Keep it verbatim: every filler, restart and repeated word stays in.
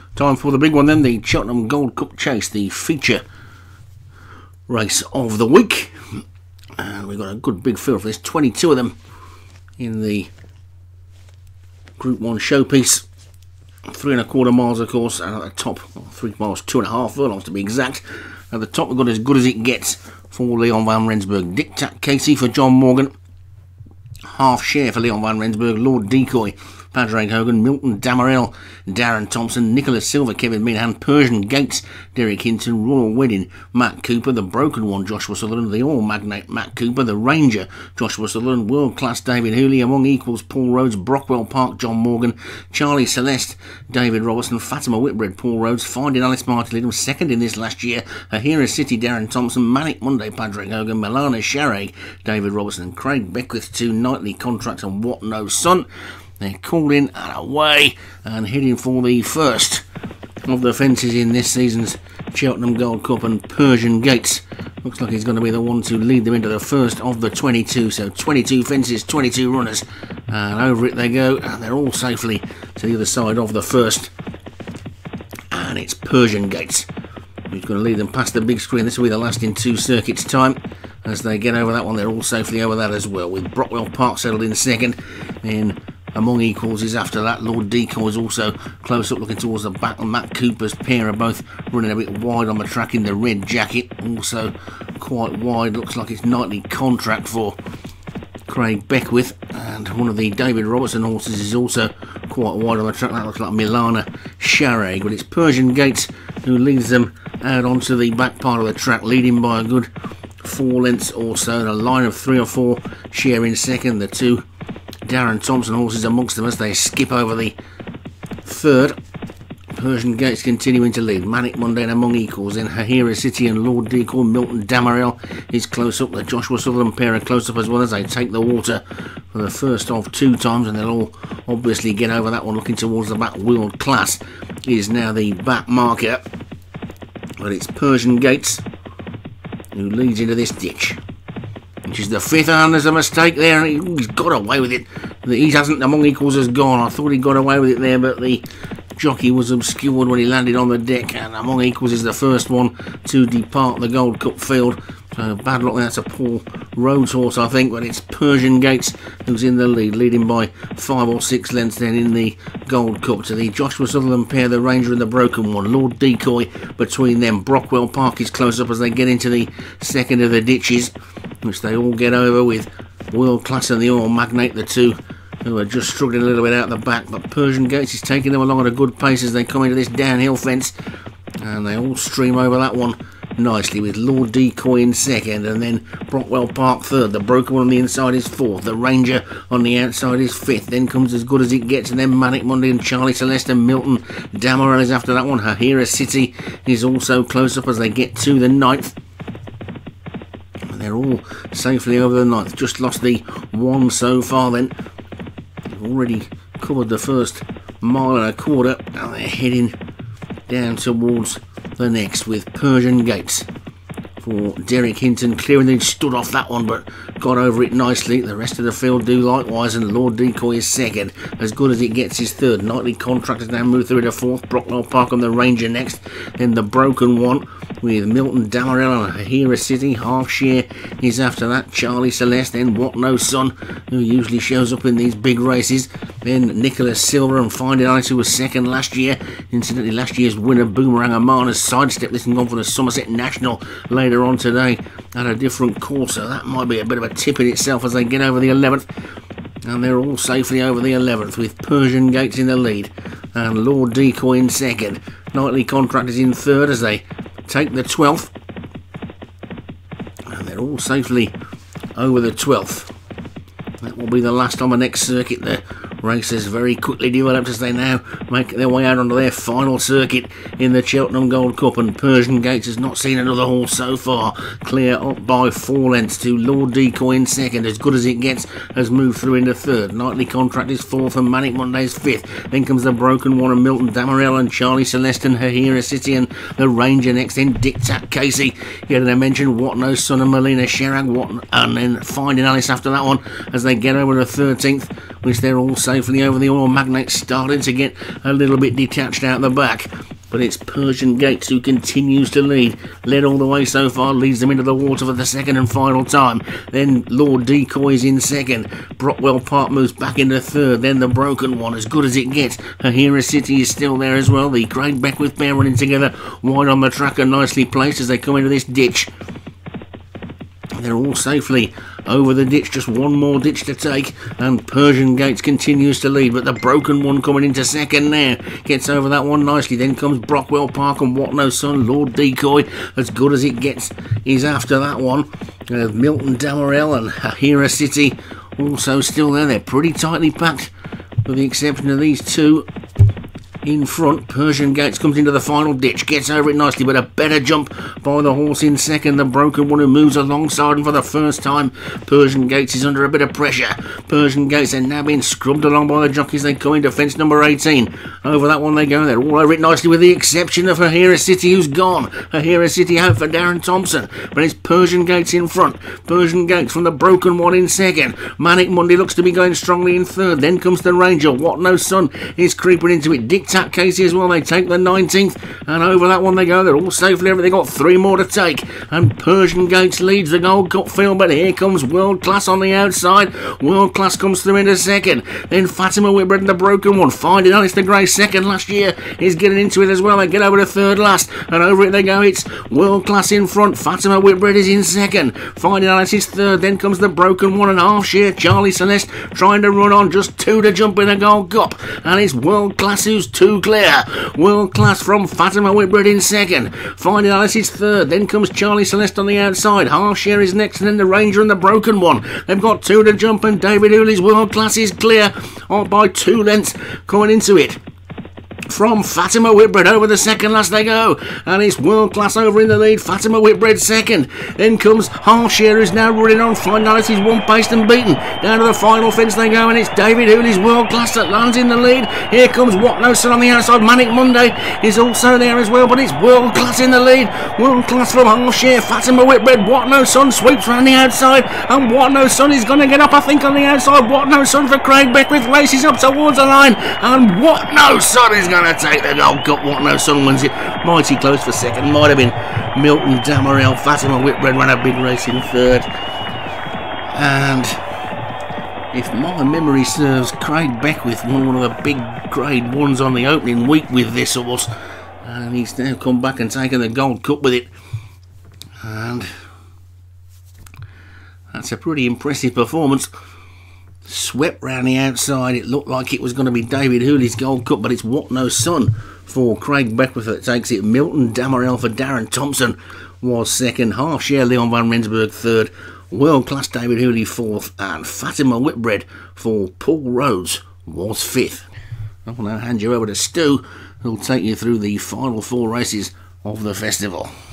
Time for the big one then, the Cheltenham Gold Cup Chase, the feature race of the week. And we've got a good big field for this, twenty-two of them in the Group one showpiece. Three and a quarter miles, of course, and at the top, well, three miles, two and a half furlongs to be exact. At the top, we've got As Good As It Gets for Leon van Rensburg. Dictat Casey for John Morgan. Half Share for Leon van Rensburg. Lord Decoy, Padraig Hogan. Milton Damarel, Darren Thompson. Nicholas Silver, Kevin Minahan. Persian Gates, Derek Hinton. Royal Wedding, Matt Cooper. The Broken One, Joshua Sutherland. The All Magnate, Matt Cooper. The Ranger, Joshua Sutherland. World Class, David Hooley. Among Equals, Paul Rhodes. Brockwell Park, John Morgan. Charlie Celeste, David Robertson. Fatima Whitbread, Paul Rhodes. Finding Alice Martin Lidham, second in this last year. Ahira City, Darren Thompson. Manic Monday, Padraig Hogan. Milana Sharag, David Robertson. Craig Beckwith, two nightly contracts and What No Son. They're called in and away and heading for the first of the fences in this season's Cheltenham Gold Cup, and Persian Gates looks like he's going to be the one to lead them into the first of the twenty-two. So twenty-two fences, twenty-two runners, and over it they go, and they're all safely to the other side of the first. And it's Persian Gates who's going to lead them past the big screen. This will be the last in two circuits time. As they get over that one, they're all safely over that as well, with Brockwell Park settled in second. Then Among Equals is after that. Lord Decoy is also close up, looking towards the back. And Matt Cooper's pair are both running a bit wide on the track in the red jacket. Also quite wide, looks like it's nightly contract for Craig Beckwith. And one of the David Robertson horses is also quite wide on the track. That looks like Milana Sharag. But it's Persian Gates who leads them out onto the back part of the track, leading by a good four lengths or so. And a line of three or four share in second. The two Darren Thompson horses amongst them as they skip over the third. Persian Gates continuing to lead. Manic Monday and Among Equals. Then Ahira City and Lord Decoy. Milton Damarel is close up. The Joshua Sutherland pair are close up as well as they take the water for the first of two times, and they'll all obviously get over that one. Looking towards the back, World Class is now the back marker, but it's Persian Gates who leads into this ditch, which is the fifth, and there's a mistake there, and he's got away with it. He hasn't. Among Equals has gone. I thought he got away with it there, but the jockey was obscured when he landed on the deck, and Among Equals is the first one to depart the Gold Cup field. So bad luck, that's a Paul Rhodes horse, I think, but it's Persian Gates who's in the lead, leading by five or six lengths then in the Gold Cup to the Joshua Sutherland pair, the Ranger and the Broken One. Lord Decoy between them. Brockwell Park is close up as they get into the second of the ditches, which they all get over, with World Class and the All Magnate, the two who are just struggling a little bit out the back. But Persian Gates is taking them along at a good pace as they come into this downhill fence, and they all stream over that one nicely, with Lord Decoy in second, and then Brockwell Park third. The Broken One on the inside is fourth. The Ranger on the outside is fifth. Then comes As Good As It Gets, and then Manic Monday and Charlie Celeste and Milton Damarel is after that one. Ahira City is also close up as they get to the ninth. They're all safely over the ninth. Just lost the one so far then. They've already covered the first mile and a quarter, and they're heading down towards the next, with Persian Gates for Derek Hinton clearing. Then stood off that one but got over it nicely. The rest of the field do likewise, and Lord Decoy is second. As Good As It Gets is third. Nightly Contract has now moved through to fourth. Brockwell Park on the Ranger next. Then the Broken One with Milton Damarel and Ahira City. Half Share is after that. Charlie Celeste, then What No Son, who usually shows up in these big races. Then Nicholas Silver and Finding Alice, who was second last year. Incidentally, last year's winner Boomerang Amana's sidestepped this and gone for the Somerset National later on today at a different course, so that might be a bit of a tip in itself as they get over the eleventh. And they're all safely over the eleventh, with Persian Gates in the lead and Lord Decoy in second. Nightly Contract is in third as they take the twelfth, and they're all safely over the twelfth. That will be the last on the next circuit. The race has very quickly developed as they now make their way out onto their final circuit in the Cheltenham Gold Cup, and Persian Gates has not seen another horse so far. Clear up by four lengths to Lord Decoy in second. As Good As It Gets has moved through into third. Nightly Contract is fourth and Manic Monday is fifth. Then comes the Broken One and Milton Damarel and Charlie Celeste and Ahira City and the Ranger next. Then Dictat Casey. Yet I mentioned What No Son and Melina Sherag. What, and then Finding Alice after that one as they get over the thirteenth, which they're all safely over the oil magnate, starting to get a little bit detached out the back. But it's Persian Gates who continues to lead. Led all the way so far, leads them into the water for the second and final time. Then Lord Decoy is in second. Brockwell Park moves back into third. Then the Broken One, as good as it gets. Ahira City is still there as well. The Craig Beckwith pair running together wide on the track and nicely placed as they come into this ditch. They're all safely over the ditch, just one more ditch to take, and Persian Gates continues to lead, but the Broken One coming into second now, gets over that one nicely. Then comes Brockwell Park and What No Son. Lord Decoy, as good as it gets, is after that one. Uh, Milton Damarel and Ahira City also still there. They're pretty tightly packed, with the exception of these two in front. Persian Gates comes into the final ditch, gets over it nicely, but a better jump by the horse in second, the Broken One, who moves alongside him for the first time. Persian Gates is under a bit of pressure. Persian Gates are now being scrubbed along by the jockeys. They come into fence number eighteen. Over that one they go. They're all over it nicely, with the exception of Ahira City, who's gone. Ahira City out for Darren Thompson, but it's Persian Gates in front. Persian Gates from the Broken One in second. Manic Monday looks to be going strongly in third. Then comes the Ranger. What No Son is creeping into it. Dick Tack Casey as well. They take the nineteenth, and over that one they go. They're all safely over. They've got three more to take, and Persian Gates leads the Gold Cup field, but here comes World Class on the outside. World Class comes through into second. Then Fatima Whitbread and the Broken One. Finding Alistair Gray second last year is getting into it as well. They get over to third last, and over it they go. It's World Class in front. Fatima Whitbread is in second. Finding Alice is third. Then comes the Broken One and half share. Charlie Celeste trying to run on, just two to jump in the Gold Cup, and it's World Class who's two clear. World Class from Fatima Whitbread in second. Finding Alice is third. Then comes Charlie Celeste on the outside. Half share is next, and then the Ranger and the Broken One. They've got two to jump, and David Hooley's World Class is clear on by two lengths coming into it. From Fatima Whitbread, over the second last they go, and it's World Class over in the lead. Fatima Whitbread second. Then comes Half Share, who's now running on. Finality's one paced and beaten. Down to the final fence they go, and it's David Hooley's World Class that lands in the lead. Here comes What No Son on the outside. Manic Monday is also there as well, but it's World Class in the lead. World Class from Half Share. Fatima Whitbread. What No Son sweeps round the outside, and What No Son is going to get up, I think, on the outside. What No Son for Craig Beckwith races up towards the line, and What No Son is going to take the Gold Cup. What No Son wins it. Mighty close for second. Might have been Milton Damarel. Fatima Whitbread ran a big race in third. And if my memory serves, Craig Beckwith won one of the big grade ones on the opening week with this horse, and he's now come back and taken the Gold Cup with it. And that's a pretty impressive performance. Swept round the outside. It looked like it was going to be David Hooley's Gold Cup, but it's What No Son for Craig Beckwith that takes it. Milton Damarel for Darren Thompson was second. Half Share Leon van Rensburg third. World Class David Hooley fourth, and Fatima Whitbread for Paul Rhodes was fifth. I'll now hand you over to Stu, who'll take you through the final four races of the festival.